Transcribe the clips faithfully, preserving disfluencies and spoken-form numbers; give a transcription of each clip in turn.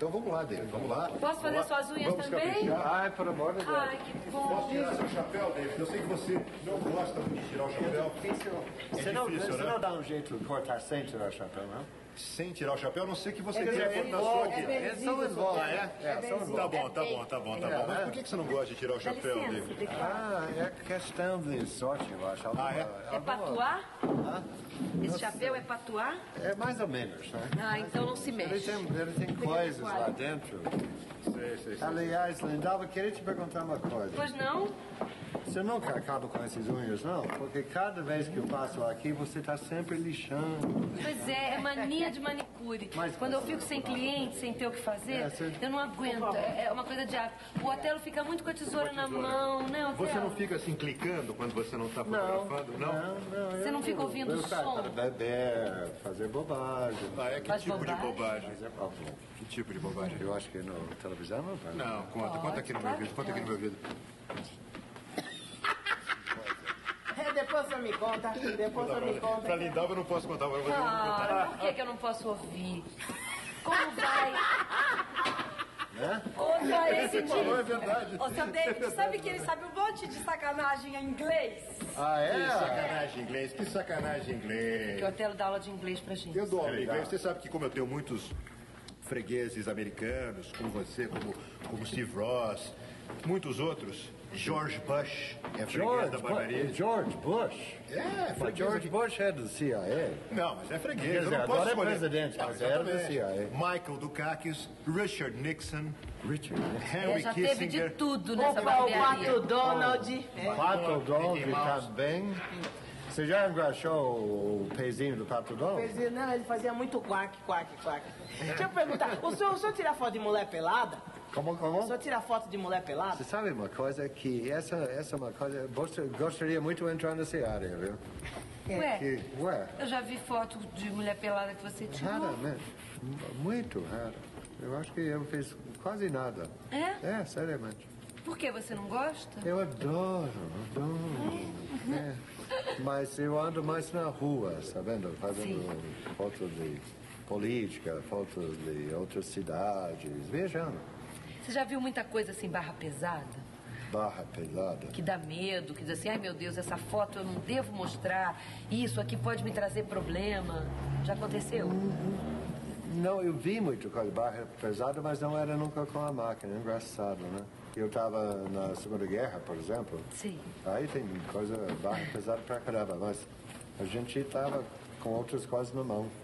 Então vamos lá, David, vamos lá. Posso fazer vamos suas unhas vamos também? Caprichar. Ai, por amor de Deus. Ai, que bom. Posso tirar seu chapéu, David? Eu sei que você não gosta muito de tirar o chapéu. É difícil. É você, não, difícil, você né? não dá um jeito de cortar sem tirar o chapéu, não? Sem tirar o chapéu, a não ser que você É queira benzido, cortar só aqui. é Eles são envolvem. Ah, é? É, são Tá envolvem. bom, tá bom, tá bom, tá bom. Mas por que que você não gosta de tirar o Dá chapéu, licença, David? Deca. Ah, é questão de sorte, eu acho. Alguma, Ah, é? É patuá? Ah, Esse chapéu é patuá? é mais ou menos, né? Ah, então não se Ele mexe. tem, ele tem coisas lá dentro. Sei, sei, sei. Aliás, Lindalva, queria te perguntar uma coisa. Pois não? Você nunca acaba com essas unhas, não? Porque cada vez que eu passo aqui, você está sempre lixando. Pois é, é mania de manicure. Mas- Quando eu fico sem cliente, sem ter o que fazer, É, você- eu não aguento. É é uma coisa de hábito. O Otelo fica muito com a tesoura na mão, né, Otelo? Você não fica assim clicando quando você não está fotografando, não? Não, não. Você eu- não fica ouvindo eu o saio som? para beber, fazer bobagem. Ah, é? Que Faz tipo de bobagem? bobagem? Mas é bom. Que tipo de bobagem? Eu acho que na televisão não vai. Não, conta, conta aqui no meu claro vídeo, que conta aqui no meu vídeo. É, depois você me conta, depois você me Pra conta. Lindalva eu não posso contar, agora eu vou ter que Ah, por que, que eu não posso ouvir? Como vai? Né? Ô, só esse falou, é dia. verdade. Ô, seu David, sabe que ele sabe um monte de sacanagem em inglês? Ah, Que é? sacanagem em inglês, que sacanagem em Que inglês. o Otelo dá aula de inglês pra gente. Eu dou aula de Legal. inglês, você sabe que como eu tenho muitos fregueses americanos, como você, como, como Steve Ross, muitos outros, George Bush é freguês George, da Bu- barbaria. George Bush. É, Mas freguês George aqui. Bush é do C I A. Não, mas é freguês, Quer eu dizer, não posso agora é escolher. presidente, Não, mas era do exatamente. C I A. Michael Dukakis, Richard Nixon, Richard, né? É, Henry já teve de Kissinger. tudo nessa Opa, o barbearia. Pato Donald. Pato Donald Mickey Mouse. também. Você já engraxou o pezinho do Pato Donald? Fazia- Não, ele fazia muito quack, quack, quack. Deixa eu perguntar, o senhor, o senhor tira foto de mulher pelada? Como, O como? senhor tira foto de mulher pelada? Você sabe uma coisa que essa, essa é uma coisa, gost- gostaria muito de entrar nessa área, viu? Ué, Que, ué, eu já vi foto de mulher pelada que você tirou. raramente, m- muito raro. Eu acho que eu fiz quase nada. É? É, seriamente. Por que você não gosta? Eu adoro, adoro. É. Mas eu ando mais na rua, sabendo? Fazendo fotos de política, fotos de outras cidades, viajando. Você já viu muita coisa assim, barra pesada? Barra pesada. Que dá medo, que diz assim, ai meu Deus, essa foto eu não devo mostrar, isso aqui pode me trazer problema. Já aconteceu? Não, eu vi muito coisa barra pesada, mas não era nunca com a máquina. Engraçado, né? Eu estava na Segunda Guerra, por exemplo. Sim. Aí tem coisa barra pesada pra caramba, mas a gente estava com outras coisas na mão.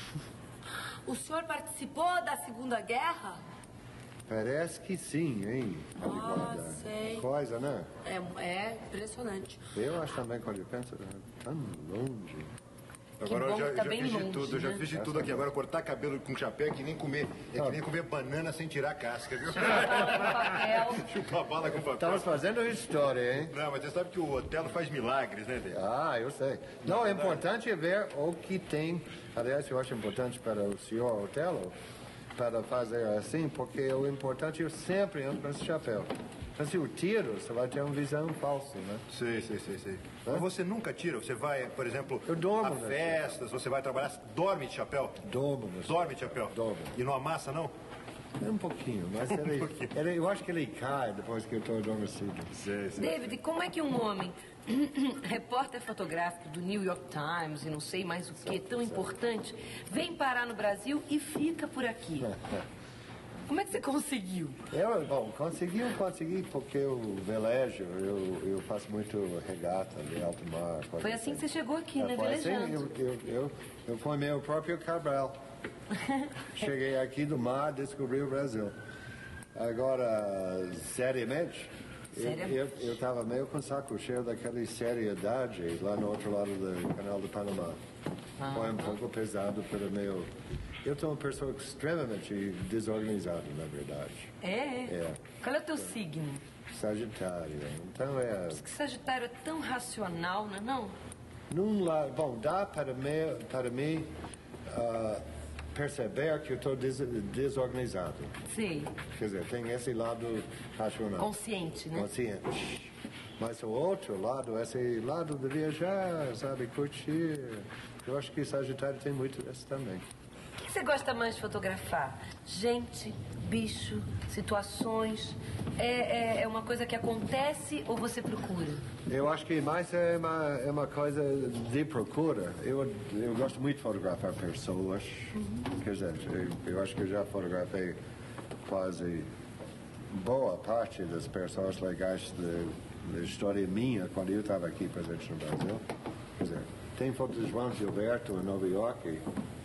O senhor participou da Segunda Guerra? Parece que sim, hein? Ah, Olha, sei. coisa, né? É, é impressionante. Eu acho também, quando eu penso, é tão longe. Agora bom eu já, que eu tá já bem fiz de longe, tudo, eu já né? fiz de tudo aqui. Agora cortar cabelo com chapéu é que nem comer, é que nem comer banana sem tirar a casca, viu? Papel. Chupar bala com papel. Estamos fazendo história, hein? Não, mas você sabe que o Otelo faz milagres, né, Dê? Ah, eu sei. Não, é importante é ver o que tem. Aliás, eu acho importante para o senhor Otelo, para fazer assim, porque o importante é sempre ando com esse chapéu. Então, se eu tiro, você vai ter uma visão falsa, né? Sei, sei, sei, sei. Mas você nunca tira? Você vai, por exemplo, Eu durmo, a né? festas, você vai trabalhar, dorme de chapéu? Domo, né? Dorme de chapéu? Dorme. E não amassa, não? É um pouquinho, mas ele, pouquinho. ele- eu acho que ele cai depois que eu estou adormecido. Sei, sei. David, como é que um homem, repórter fotográfico do New York Times e não sei mais o que, tão importante, vem parar no Brasil e fica por aqui? Como é que você conseguiu? Eu, bom, consegui, eu consegui porque eu velejo, eu, eu faço muito regata de alto mar. coisa Foi assim que você chegou aqui, É, né? foi assim, Velejando. eu, eu, eu, eu fui meu próprio Cabral. Cheguei aqui do mar, descobri o Brasil. Agora, seriamente, Sério? eu estava meio com saco cheio daquela seriedade lá no outro lado do canal do Panamá. Foi um pouco pesado pelo meu... Eu sou uma pessoa extremamente desorganizada, na verdade. É? é? É. Qual é o teu signo? Sagitário. Então é... Diz que Sagitário é tão racional, não é não? Num lado, bom, dá para mim, para mim ah, perceber que eu estou des, desorganizado. Sim. Quer dizer, tem esse lado racional. Consciente, né? Consciente. Mas o outro lado, esse lado de viajar, sabe, curtir. Eu acho que Sagitário tem muito desse também. que você gosta mais de fotografar? Gente, bicho, situações? É, é, é uma coisa que acontece ou você procura? Eu acho que mais é uma, é uma coisa de procura. Eu, eu gosto muito de fotografar pessoas. Uhum. Quer dizer, eu, eu acho que eu já fotografei quase boa parte das pessoas legais da história minha quando eu estava aqui presente no Brasil. Quer dizer, tem foto de João Gilberto em Nova York.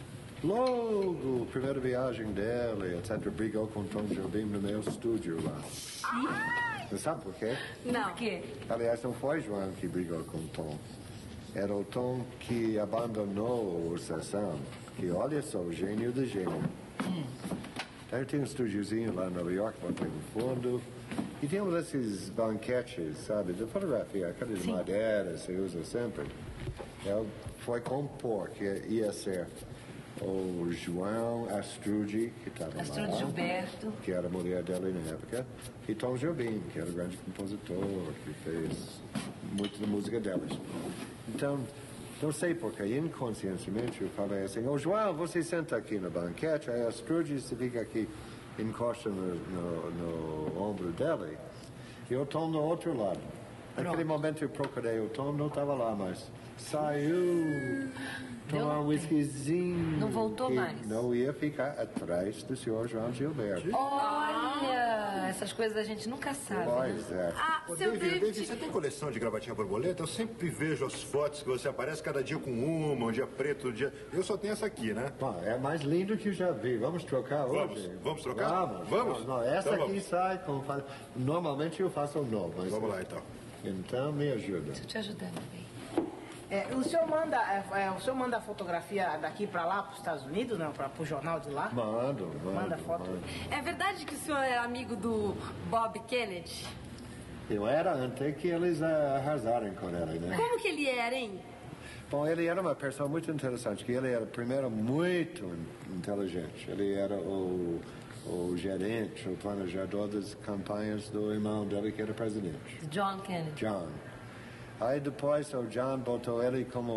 Logo, primeira viagem dela, etcétera, brigou com Tom Jobim no meu estúdio lá. Você sabe por quê? Não. Por quê? Aliás, não foi João que brigou com o Tom. Era o Tom que abandonou a sessão. Que olha só, o gênio do gênio. Hum. Aí tem um estúdiozinho lá em Nova York, botei no fundo. E tem um desses banquetes, sabe, de fotografia, aquele de madeira, você usa sempre. Ele foi compor que ia ser o João Astrucci, que estava lá. Astrucci Gilberto. Que era a mulher dela na época. E Tom Jobim, que era o grande compositor, que fez muito da música delas. Então, não sei porquê, inconscientemente eu falei assim, ô João, você senta aqui no banquete, aí a Astrucci você fica aqui, encosta no, no, no ombro dela, e o Tom no outro lado. Naquele momento eu procurei, o Tom não estava lá, mas saiu tomar um whiskyzinho. Não voltou mais. Não ia ficar atrás do senhor João Gilberto. Olha, essas coisas a gente nunca sabe. Pois né? é. Ah, Ô, seu David, David. David, você tem coleção de gravatinha borboleta? Eu sempre vejo as fotos que você aparece cada dia com uma, um dia preto, um dia... Eu só tenho essa aqui, né? Bom, é mais lindo que eu já vi. Vamos trocar Vamos, hoje? vamos trocar? Vamos. Vamos? Não, não, essa Então aqui vamos. sai como faz... Normalmente eu faço um novo. Mas... Vamos lá, então. Então me ajuda. Deixa eu te ajudar, meu bem. É, o senhor manda, é, é, o senhor manda a fotografia daqui pra lá, pros Estados Unidos, não? Pra, pro jornal de lá? Mando, mando. Manda foto. mando. É verdade que o senhor é amigo do Bob Kennedy? Eu era antes que eles ah, arrasaram com ele, né? Como que ele era, hein? Bom, ele era uma pessoa muito interessante, que ele era, primeiro, muito inteligente. Ele era o, o gerente, o planejador das campanhas do irmão dele, que era presidente. John Kennedy. John. Aí depois o John botou ele como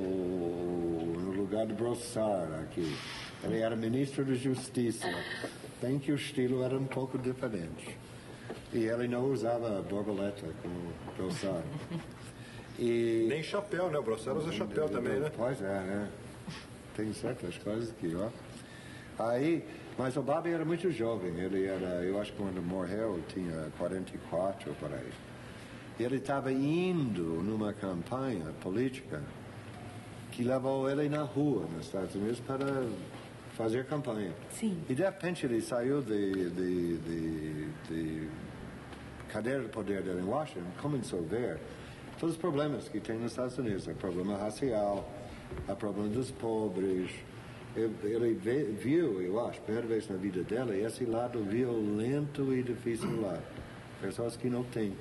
no lugar de Brossard aqui. Ele era ministro da Justiça. Bem que o estilo era um pouco diferente. E ele não usava borboleta como Brossard. E... Nem chapéu, né? O Brossard usa chapéu também, né? Pois é, né? Tem certas coisas aqui, ó. Aí, mas o Bob era muito jovem. Ele era, eu acho que quando morreu, tinha quarenta e quatro por aí. Ele estava indo numa campanha política que levou ele na rua nos Estados Unidos para fazer campanha. Sim. E de repente ele saiu de, de, de, de cadeira de poder dele em Washington, começou a ver todos os problemas que tem nos Estados Unidos. O problema racial, o problema dos pobres. Ele viu, eu acho, primeira vez na vida dele, esse lado violento e difícil lá. Pessoas que não têm.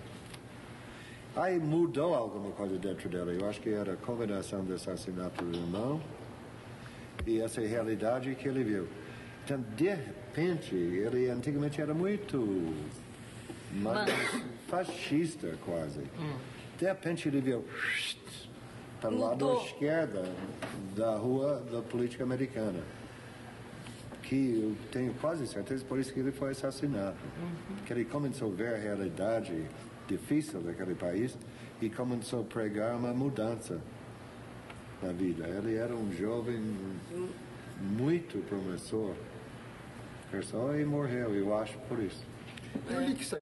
Aí mudou alguma coisa dentro dela. Eu acho que era a combinação do assassinato do irmão e essa realidade que ele viu. Então, de repente, ele antigamente era muito fascista, quase. Hum. De repente, ele viu para o lado esquerdo da rua da política americana. Que eu tenho quase certeza, por isso que ele foi assassinado. Uhum. Que ele começou a ver a realidade difícil daquele país e começou a pregar uma mudança na vida. Ele era um jovem muito promissor, pessoa, e morreu, eu acho, por isso. Eu li que